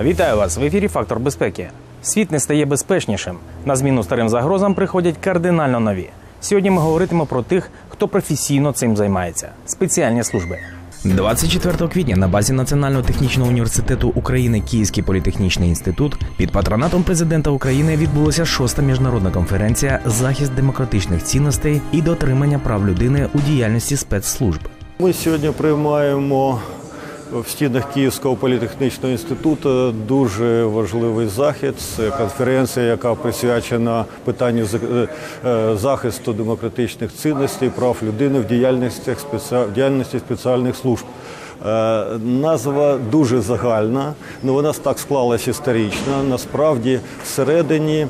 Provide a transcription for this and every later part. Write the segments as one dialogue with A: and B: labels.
A: Вітаю вас! В ефірі «Фактор безпеки». Світ не стає безпечнішим. На зміну старим загрозам приходять кардинально нові. Сьогодні ми говоритимемо про тих, хто професійно цим займається – спеціальні служби. 24 квітня на базі Національного технічного університету України Київський політехнічний інститут під патронатом президента України відбулася 6-та міжнародна конференція «Захист демократичних цінностей і дотримання прав людини у діяльності спецслужб».
B: Ми сьогодні приймаємо в стінах Київського політехнічного інституту дуже важливий захід. Це конференція, яка присвячена питанню захисту демократичних цінностей, прав людини в діяльності спеціальних служб. Назва дуже загальна, але вона так склалася історично. Насправді, всередині,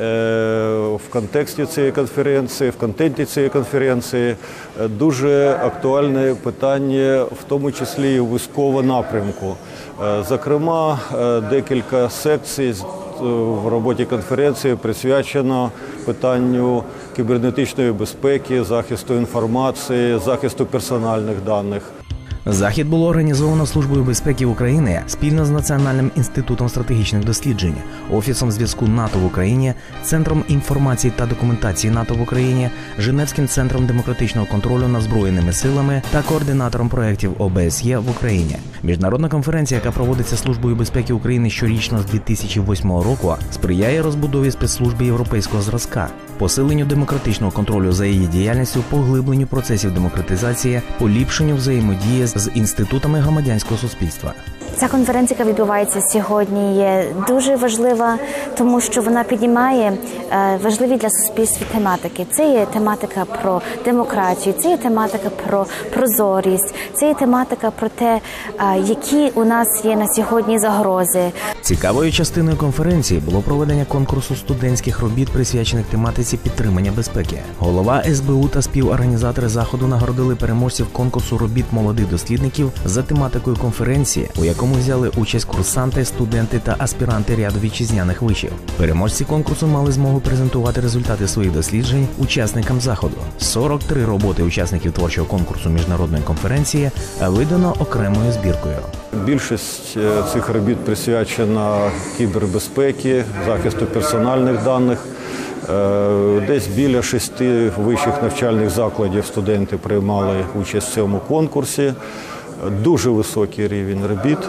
B: в контексті цієї конференції, в контенті цієї конференції дуже актуальне питання, в тому числі і у військовому напрямку. Зокрема, декілька секцій в роботі конференції присвячено питанню кібернетичної безпеки, захисту інформації, захисту персональних даних.
A: Захід було організовано Службою безпеки України спільно з Національним інститутом стратегічних досліджень, Офісом зв'язку НАТО в Україні, Центром інформації та документації НАТО в Україні, Женевським центром демократичного контролю над Збройними силами та координатором проєктів ОБСЄ в Україні. Міжнародна конференція, яка проводиться Службою безпеки України щорічно з 2008 року, сприяє розбудові спецслужби європейського зразка, посиленню демократичного контролю за її діяльністю, поглибленню процесів демократизації, поліпшенню взаємодії з інститутами громадянського суспільства.
C: Ця конференція, яка відбувається сьогодні, є дуже важлива, тому що вона піднімає важливі для суспільства тематики. Це є тематика про демократію, це є тематика про прозорість, це є тематика про те, які у нас є на сьогодні загрози.
A: Цікавою частиною конференції було проведення конкурсу студентських робіт, присвячених тематиці підтримання безпеки. Голова СБУ та співорганізатори заходу нагородили переможців конкурсу робіт молодих дослідників за тематикою конференції, у якому взяли участь курсанти, студенти та аспіранти ряду вітчизняних вишів. Переможці конкурсу мали змогу презентувати результати своїх досліджень учасникам заходу. 43 роботи учасників творчого конкурсу міжнародної конференції видано окремою збіркою.
B: Більшість цих робіт присвячена кібербезпеці, захисту персональних даних. Десь біля 6 вищих навчальних закладів студенти приймали участь в цьому конкурсі. Дуже високий рівень робіт.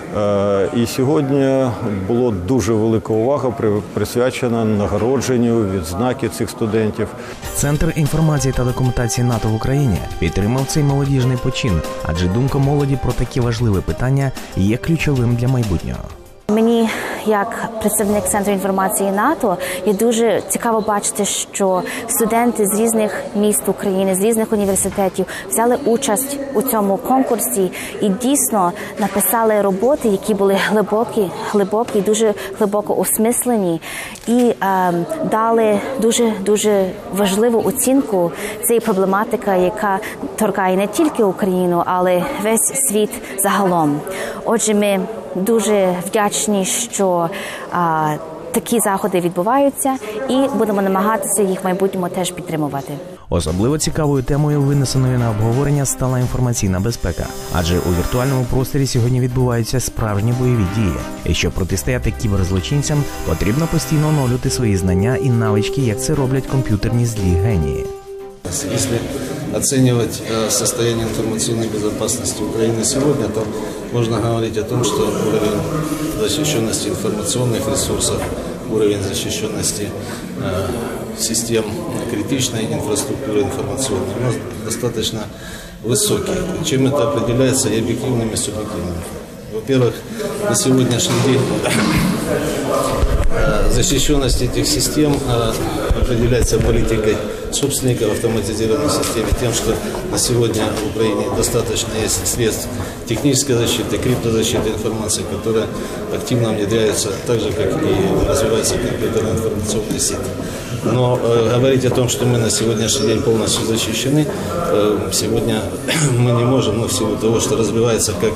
B: І сьогодні була дуже велика увага присвячена нагородженню, відзнаки цих студентів.
A: Центр інформації та документації НАТО в Україні підтримав цей молодіжний почин, адже думка молоді про такі важливі питання є ключовим для майбутнього.
C: Мені, як представник Центру інформації НАТО, є дуже цікаво бачити, що студенти з різних міст України, з різних університетів взяли участь у цьому конкурсі і дійсно написали роботи, які були глибокі, дуже глибоко осмислені і дали дуже важливу оцінку цієї проблематики, яка торкає не тільки Україну, але весь світ загалом. Отже, ми дуже вдячні, що такі заходи відбуваються, і будемо намагатися їх в майбутньому теж підтримувати.
A: Особливо цікавою темою, винесеною на обговорення, стала інформаційна безпека. Адже у віртуальному просторі сьогодні відбуваються справжні бойові дії. І щоб протистояти кіберзлочинцям, потрібно постійно оновлювати свої знання і навички, як це роблять комп'ютерні злі генії.
D: Если оценивать состояние информационной безопасности Украины сегодня, то можно говорить о том, что уровень защищенности информационных ресурсов, уровень защищенности систем критичной инфраструктуры информационной у нас достаточно высокий. Чем это определяется и объективными, и субъективными. Во-первых, на сегодняшний день защищенность этих систем определяется политикой собственников автоматизированной системы, тем, что на сегодня в Украине достаточно есть средств технической защиты, криптозащиты информации, которые активно внедряются, так же, как и развиваются компьютерные информационные сети. Но говорить о том, что мы на сегодняшний день полностью защищены, сегодня мы не можем, в силу того, что развивается как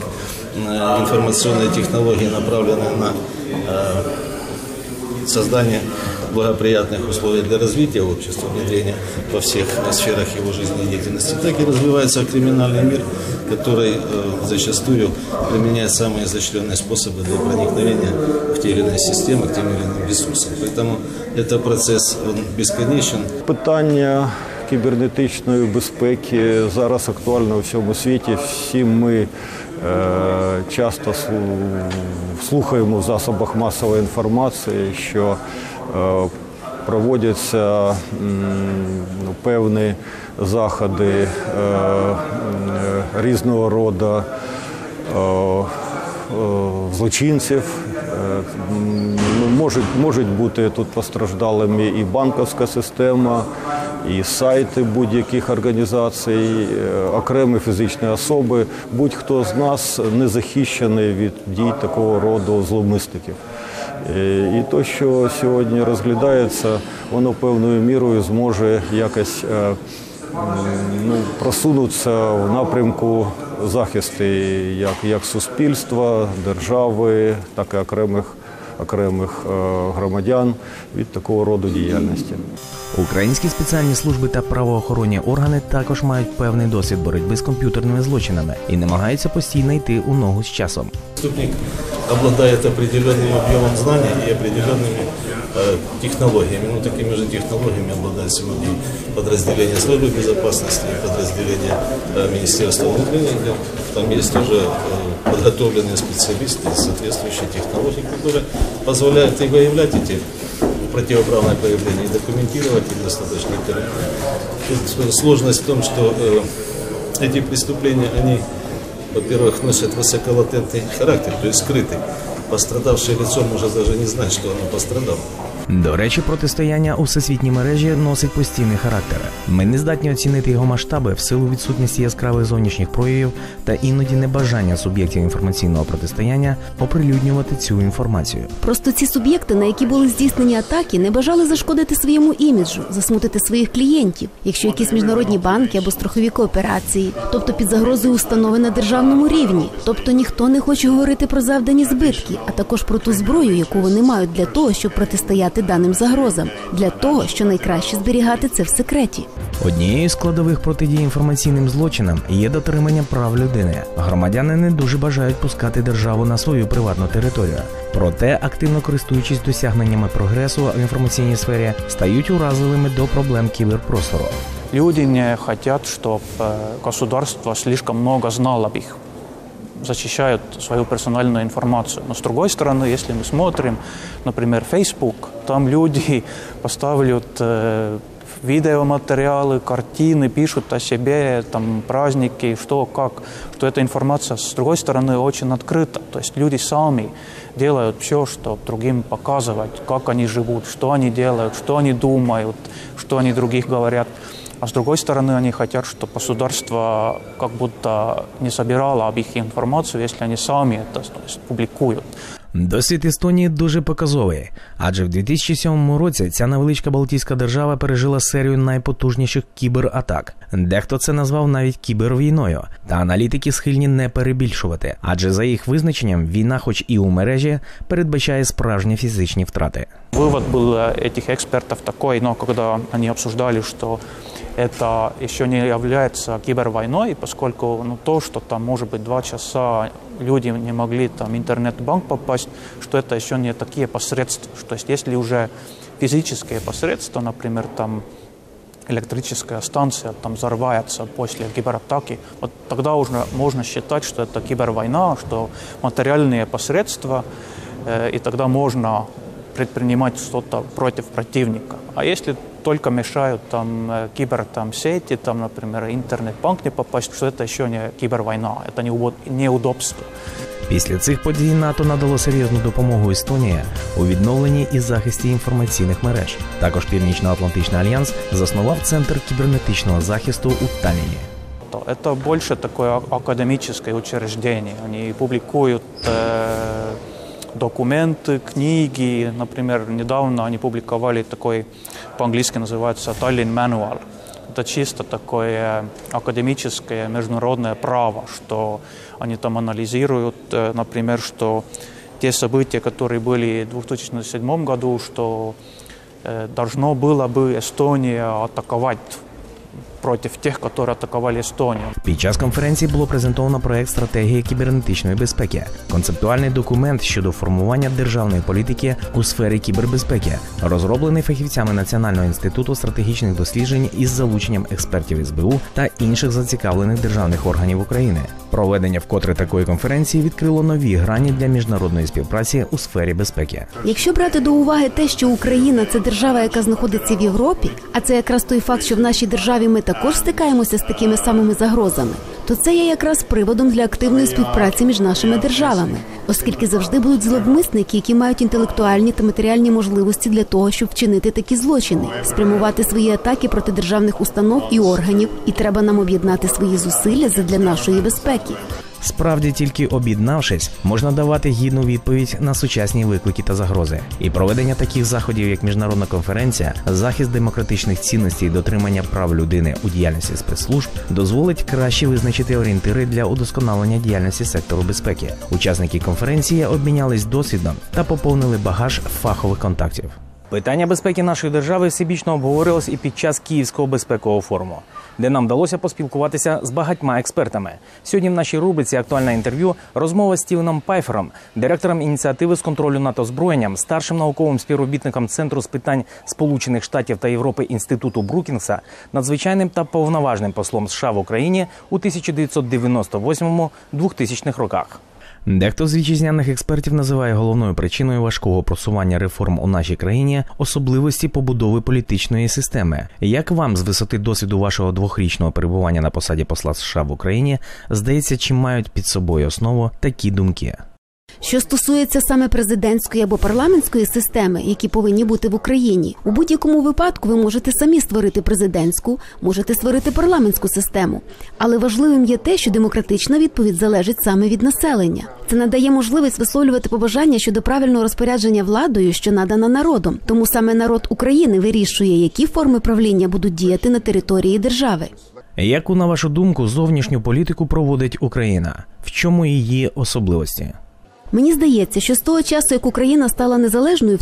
D: информационные технологии, направленные на создание благоприятных условий для развития общества, внедрения во всех сферах его жизнедеятельности, так и развивается криминальный мир, который зачастую применяет самые изощренные способы для проникновения в те или иные системы, к тем или иным ресурсам. Поэтому этот процесс он бесконечен.
B: Питання кібернетичної безпеки зараз актуально у всьому світі. Всі ми часто слухаємо в засобах масової інформації, що проводяться певні заходи різного роду злочинців. Можуть бути тут постраждалими і банківська система, і сайти будь-яких організацій, окремі фізичні особи. Будь-хто з нас не захищений від дій такого роду зловмисників. І те, що сьогодні розглядається, воно певною мірою зможе якось просунутися в напрямку захисту як суспільства, держави, так і окремих громадян від такого роду діяльності.
A: Українські спеціальні служби та правоохоронні органи також мають певний досвід боротьби з комп'ютерними злочинами і намагаються постійно йти у ногу з часом.
D: Преступник обладает определенным объемом знаний и определенными технологиями. Ну, такими же технологиями обладают сегодня подразделения службы безопасности, подразделения Министерства внутренних дел. Там есть уже подготовленные специалисты и соответствующие технологии, которые позволяют и выявлять эти противоправные проявления, и документировать их достаточно корректно. Тут сложность в том, что эти преступления, они, во-первых, носят высоколатентный характер, то есть скрытый. Пострадавшее лицо может даже не знать, что оно пострадало.
A: До речі, протистояння у всесвітній мережі носить постійний характер. Ми не здатні оцінити його масштаби в силу відсутності яскравих зовнішніх проявів та іноді небажання суб'єктів інформаційного протистояння оприлюднювати цю інформацію.
E: Просто ці суб'єкти, на які були здійснені атаки, не бажали зашкодити своєму іміджу, засмутити своїх клієнтів, якщо якісь міжнародні банки або страхові кооперації, тобто під загрозою установи на державному рівні. Тобто ніхто не хоче говорити про завдані збитки, а також про ту зброю, яку вони мають для того, щоб протистояти даним загрозам, для того, що найкраще зберігати це в секреті.
A: Однією з складових протидії інформаційним злочинам є дотримання прав людини. Громадяни не дуже бажають пускати державу на свою приватну територію. Проте, активно користуючись досягненнями прогресу в інформаційній сфері, стають уразливими до проблем кіберпростору.
F: Люди не хотят, чтобы государство слишком много знало об их, защищают свою персональную информацию. Но с другой стороны, если мы смотрим, например, Facebook, там люди поставляют видеоматериалы, картины, пишут о себе, там, праздники, что, как, что эта информация, с другой стороны, очень открыта. То есть люди сами делают все, чтобы другим показывать, как они живут, что они делают, что они думают, что они других говорят. А с другой стороны, они хотят, чтобы государство как будто не собирало об их информацию, если они сами это, то есть, публикуют.
A: Досвід Естонії дуже показовий, адже в 2007 році ця невеличка Балтійська держава пережила серію найпотужніших кібератак. Дехто це назвав навіть кібервійною, та аналітики схильні не перебільшувати, адже за їх визначенням війна, хоч і у мережі, передбачає справжні фізичні втрати.
F: Вывод был этих экспертов такой, но когда они обсуждали, что это еще не является кибервойной, поскольку то, что там, может быть, 2 часа люди не могли там в интернет-банк попасть, что это еще не такие посредства. То есть если уже физические посредства, например, там электрическая станция там взорвается после кибератаки, вот тогда уже можно считать, что это кибервойна, что материальные посредства, и тогда можно предпринимать что-то против противника. А если только мешают там киберсети, там, например, интернет-банк не попасть, что это еще не кибервойна, это неудобство.
A: Після цих подій НАТО надало серйозну допомогу Естонії у відновленні і захисті інформаційних мереж. Також Північно-Атлантичний альянс заснував Центр кібернетичного захисту у Таллине.
F: Это больше такое академическое учреждение. Они публикуют документы, книги. Например, недавно они публиковали такой, по-английски называется Tallinn Manual. Это чисто такое академическое международное право, что они там анализируют, например, что те события, которые были в 2007 году, что должно было бы Эстония атаковать против тих, які атакували Естонію.
A: Під час конференції було презентовано проект стратегії кібернетичної безпеки, концептуальний документ щодо формування державної політики у сфері кібербезпеки, розроблений фахівцями Національного інституту стратегічних досліджень із залученням експертів СБУ та інших зацікавлених державних органів України. Проведення вкотре такої конференції відкрило нові грані для міжнародної співпраці у сфері безпеки.
E: Якщо брати до уваги те, що Україна – це держава, яка знаходиться в Європі, а це якраз той факт, що в нашій державі ми також стикаємося з такими самими загрозами, то це є якраз приводом для активної співпраці між нашими державами, оскільки завжди будуть зловмисники, які мають інтелектуальні та матеріальні можливості для того, щоб вчинити такі злочини, спрямувати свої атаки проти державних установ і органів, і треба нам об'єднати свої зусилля задля нашої безпеки.
A: Справді, тільки об'єднавшись, можна давати гідну відповідь на сучасні виклики та загрози. І проведення таких заходів, як міжнародна конференція, захист демократичних цінностей і дотримання прав людини у діяльності спецслужб дозволить краще визначити орієнтири для удосконалення діяльності сектору безпеки. Учасники конференції обмінялись досвідом та поповнили багаж фахових контактів. Питання безпеки нашої держави всебічно обговорилось і під час Київського безпекового форуму, де нам вдалося поспілкуватися з багатьма експертами. Сьогодні в нашій рубриці «Актуальне інтерв'ю» розмова з Стівеном Пайфером, директором ініціативи з контролю над озброєнням, старшим науковим співробітником Центру з питань Сполучених Штатів та Європи Інституту Брукінгса, надзвичайним та повноважним послом США в Україні у 1998-2000 роках. Дехто з вітчизняних експертів називає головною причиною важкого просування реформ у нашій країні особливості побудови політичної системи. Як вам з висоти досвіду вашого 2-річного перебування на посаді посла США в Україні здається, чи мають під собою основу такі думки?
E: Що стосується саме президентської або парламентської системи, які повинні бути в Україні, у будь-якому випадку ви можете самі створити президентську, можете створити парламентську систему. Але важливим є те, що демократична відповідь залежить саме від населення. Це надає можливість висловлювати побажання щодо правильного розпорядження владою, що надана народом. Тому саме народ України вирішує, які форми правління будуть діяти на території держави.
A: Яку, на вашу думку, зовнішню політику проводить Україна? В чому її особливості?
E: Мені здається, що з того часу, як Україна стала незалежною в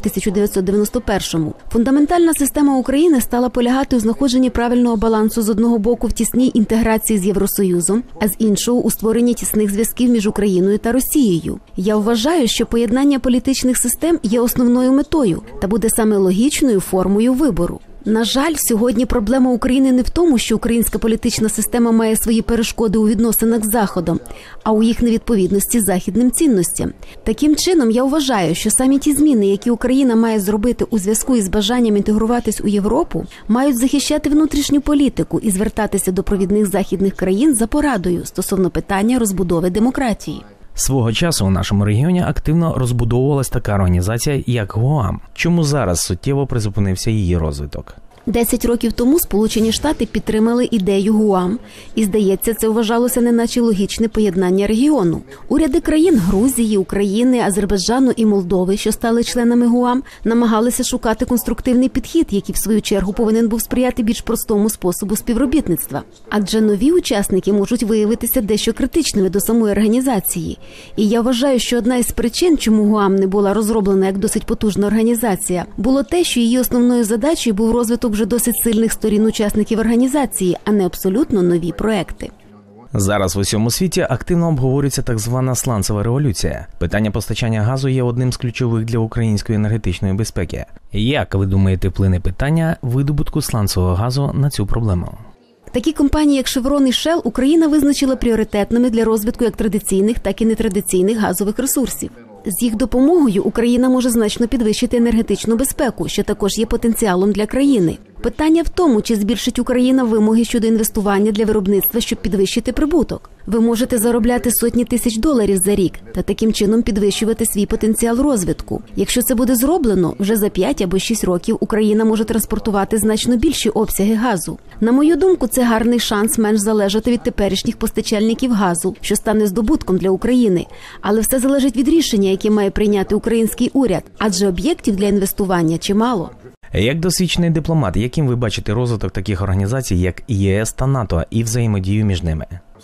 E: 1991-му, фундаментальна система України стала полягати у знаходженні правильного балансу з одного боку в тісній інтеграції з Євросоюзом, а з іншого у створенні тісних зв'язків між Україною та Росією. Я вважаю, що поєднання політичних систем є основною метою та буде саме логічною формою вибору. На жаль, сьогодні проблема України не в тому, що українська політична система має свої перешкоди у відносинах з Заходом, а у їх невідповідності західним цінностям. Таким чином, я вважаю, що самі ті зміни, які Україна має зробити у зв'язку із бажанням інтегруватись у Європу, мають захищати внутрішню політику і звертатися до провідних західних країн за порадою стосовно питання розбудови демократії.
A: Свого часу у нашому регіоні активно розбудовувалась така організація, як ГУАМ. Чому зараз суттєво призупинився її розвиток?
E: 10 років тому Сполучені Штати підтримали ідею ГУАМ, і, здається, це вважалося неначе логічне поєднання регіону. Уряди країн Грузії, України, Азербайджану і Молдови, що стали членами ГУАМ, намагалися шукати конструктивний підхід, який, в свою чергу, повинен був сприяти більш простому способу співробітництва. Адже нові учасники можуть виявитися дещо критичними до самої організації. І я вважаю, що одна із причин, чому ГУАМ не була розроблена як досить потужна організація, було те, що її основною задачею був розвиток вже досить сильних сторін учасників організації, а не абсолютно нові проекти.
A: Зараз в усьому світі активно обговорюється так звана сланцева революція. Питання постачання газу є одним з ключових для української енергетичної безпеки. Як, ви думаєте, вплине питання видобутку сланцевого газу на цю проблему?
E: Такі компанії, як Chevron і Shell, Україна визначила пріоритетними для розвитку як традиційних, так і нетрадиційних газових ресурсів. З їх допомогою Україна може значно підвищити енергетичну безпеку, що також є потенціалом для країни. Питання в тому, чи збільшить Україна вимоги щодо інвестування для виробництва, щоб підвищити прибуток. Ви можете заробляти сотні тисяч доларів за рік та таким чином підвищувати свій потенціал розвитку. Якщо це буде зроблено, вже за 5 або 6 років Україна може транспортувати значно більші обсяги газу. На мою думку, це гарний шанс менш залежати від теперішніх постачальників газу, що стане здобутком для України. Але все залежить від рішення, яке має прийняти український уряд, адже об'єктів для інвестування чимало.
A: Як досвідчений дипломат, яким ви бачите розвиток таких організацій, як ЄС та НАТО, і взаємодію між ними?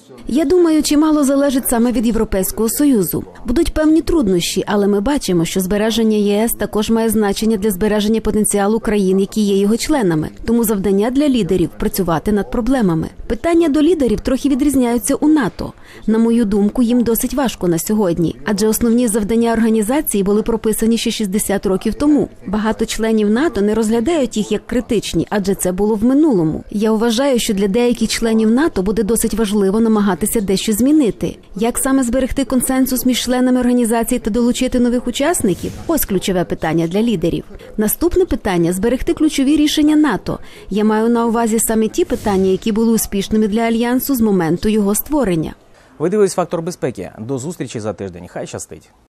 E: Я думаю, чимало залежить саме від Європейського Союзу. Будуть певні труднощі, але ми бачимо, що збереження ЄС також має значення для збереження потенціалу країн, які є його членами. Тому завдання для лідерів – працювати над проблемами. Питання до лідерів трохи відрізняються у НАТО. На мою думку, їм досить важко на сьогодні, адже основні завдання організації були прописані ще 60 років тому. Багато членів НАТО не розглядають їх як критичні, адже це було в минулому. Я вважаю, що для деяких членів НАТО буде досить важливо намагатися дещо змінити. Як саме зберегти консенсус між членами організації та долучити нових учасників? Ось ключове питання для лідерів. Наступне питання – зберегти ключові рішення НАТО. Я маю на увазі саме ті питання, які були успішними для Альянсу з моменту його створення.
A: Ви дивились «Фактор безпеки». До зустрічі за тиждень. Хай щастить.